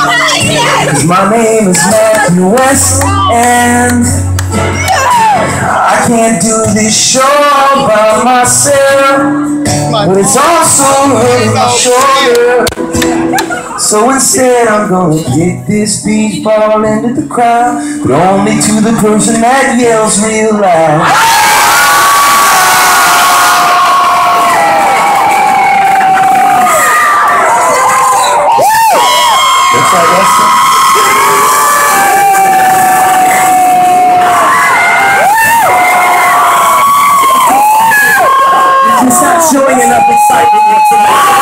'Cause my name is Matthew West, and I can't do this show by myself, but it's also hurting my shoulder. So instead I'm gonna get this beach ball into the crowd, but only to the person that yells real loud. Looks like that's it. It's not showing enough excitement whatsoever.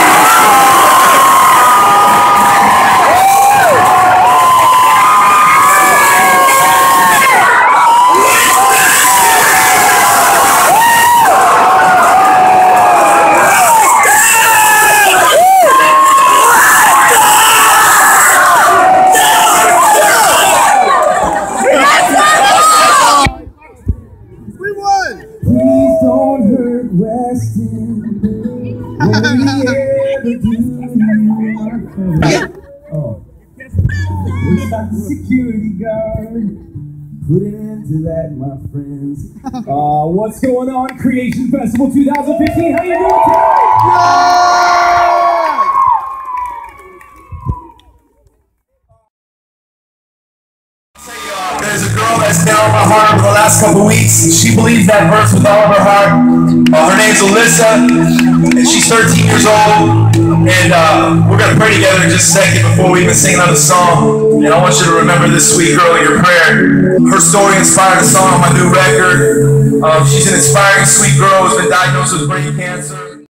Please don't hurt Weston. Oh, it's not the security guard. Put an end to that, my friends. What's going on, Creation Festival 2015? How you doing tonight? There's a girl that's been on my heart for the last couple weeks. She believes that verse with all of her heart. Her name's Alyssa, and she's 13 years old. And we're going to pray together in just a second before we even sing another song. And I want you to remember this sweet girl in your prayer. Her story inspired a song on my new record. She's an inspiring sweet girl who's been diagnosed with brain cancer.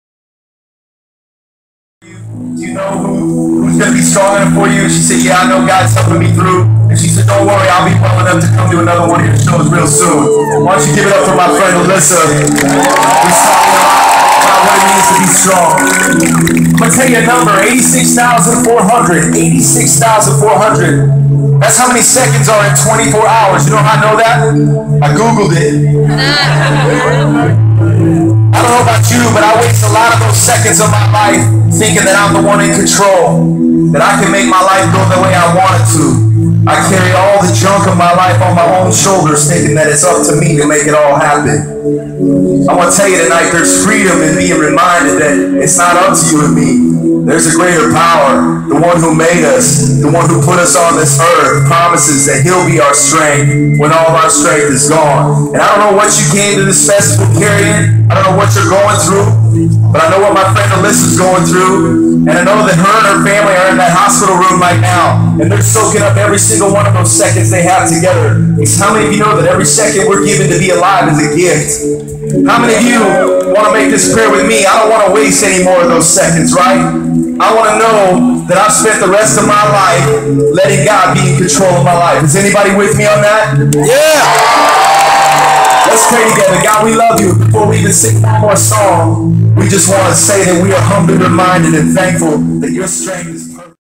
Do you know who's going to be strong enough for you? She said, yeah, I know God's helping me through. And she said, don't worry, I'll be well enough to come to another one of your shows real soon. Why don't you give it up for my friend Alyssa? Who's talking about what it means to be strong. I'm going to tell you a number, 86,400. 86,400. That's how many seconds are in 24 hours. You know how I know that? I Googled it. I don't know about you, but I waste a lot of those seconds of my life thinking that I'm the one in control, that I can make my life go the way I want it to. I carry all the junk of my life on my own shoulders, thinking that it's up to me to make it all happen. I want to tell you tonight, there's freedom in being reminded that it's not up to you and me. There's a greater power. The one who made us, the one who put us on this earth, promises that he'll be our strength when all of our strength is gone. And I don't know what you came to this festival carrying. I don't know what you're going through, but I know what my friend Alyssa's going through. And I know that her and her family are in that hospital room right now, and they're soaking up every single one of those seconds they have together. Because how many of you know that every second we're given to be alive is a gift? How many of you want to make this prayer with me? I don't want to waste any more of those seconds, right? I want to know that I've spent the rest of my life letting God be in control of my life. Is anybody with me on that? Yeah! Let's pray together. God, we love you. Before we even sing one more song, we just want to say that we are humbly reminded and thankful that your strength is perfect.